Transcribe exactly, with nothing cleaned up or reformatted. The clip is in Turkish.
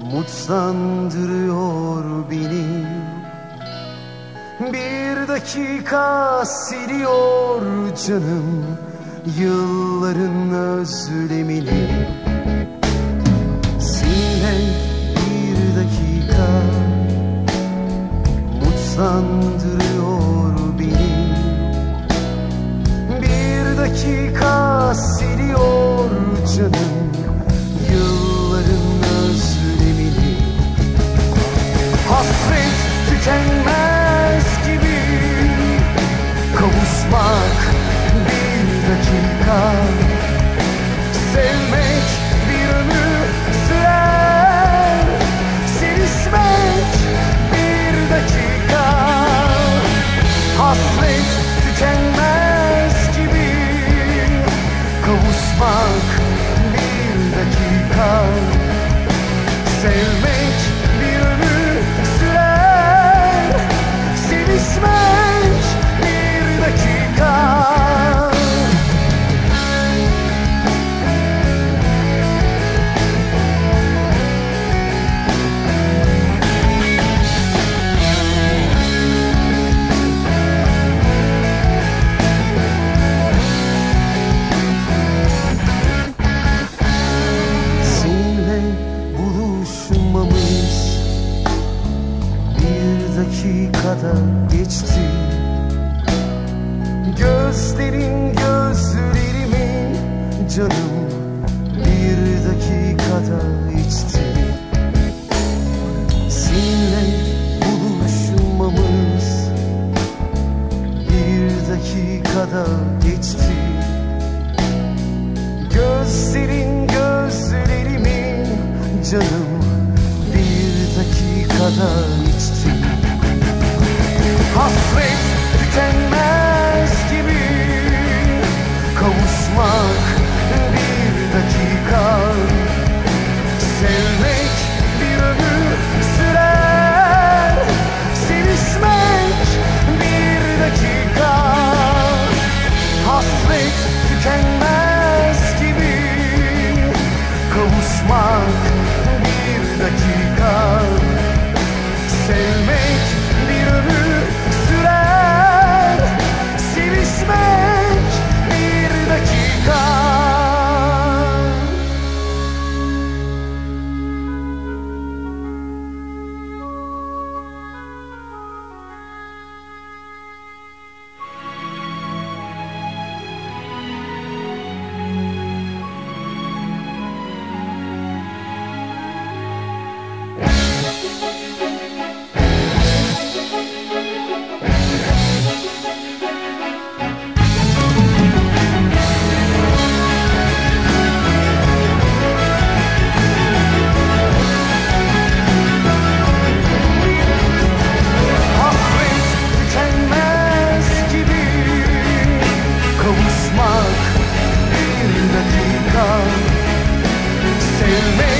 Mutlandırıyor beni. Bir dakika siliyor canım yılların özlemini. Seninle bir dakika mutlandırıyor beni. Bir dakika siliyor canım yılların özlemini. Hasret tükenmez gibi kavuşmak bir dakika. Sevmek bir ömür sürer, sevişmek bir dakika. Hasret tükenmez gibi kavuşmak bir dakika. Sevmek bir ömür sürer, sevişmek bir dakika. Dakikada geçti. Gözlerin gözlerimin canım bir dakikada içti. Seninle buluşmamız bir dakikada geçti. Gözlerin gözlerimin canım bir dakikada içti. Hasret tükenmez gibi kavuşmak bir dakika. Sevmek bir ömür sürer, sevişmek bir dakika. Hasret tükenmez gibi kavuşmak bir dakika. Sevmek bir ömür sürer, sevişmek bir dakika. Kavuşmak bir dakika. Sevmek